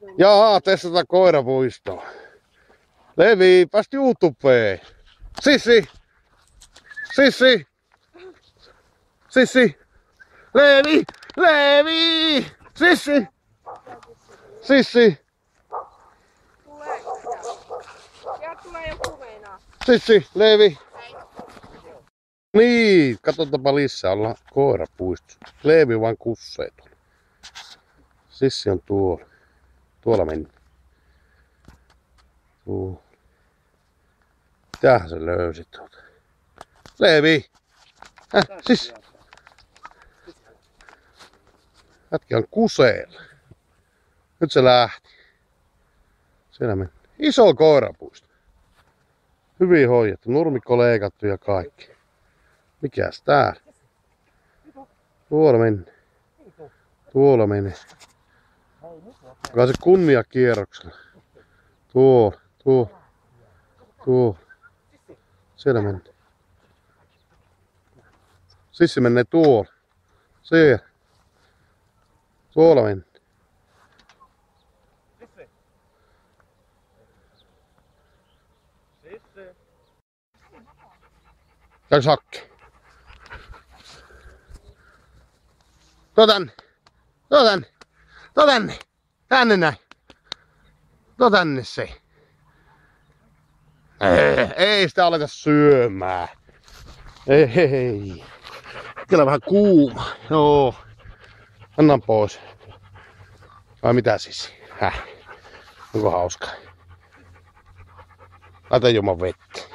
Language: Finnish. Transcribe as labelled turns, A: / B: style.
A: Jaa, testata koirapuistoa. Levi, päästi YouTubeen. Sissi! Sissi! Sissi! Levi! Levi! Sissi! Sissi!
B: Sieltä tulee joku meinaa.
A: Sissi! Levi! Niin, katsotaanpa lisää, ollaan koirapuistossa. Levi vaan kussee tuolla. Sissi on tuolla. Tuolla mennään. Tuolla. Mitähän se löysi tuota? Levi! Sissi! Jätkä on kuseella. Nyt se lähti. Siellä meni. Iso koirapuisto. Hyvin hoidettu. Nurmikko leikattu ja kaikki. Mikäs tää? Tuolla meni. Tuolla meni. Onko se kunnia kierroksella? Tuolla. Tuolla. Siellä meni. Sissi menee tuolla. Siellä. Tuolla meni. Täällä sakki. Tuo tänne. Tuo tänne. Tuo tänne. Tänne näin. Tuo tänne se. Ei sitä aleta syömään. Ei. Kyllä vähän kuuma. Joo. Annan pois. Vai mitä siis? Onko hauskaa? Laita juomaan vettä.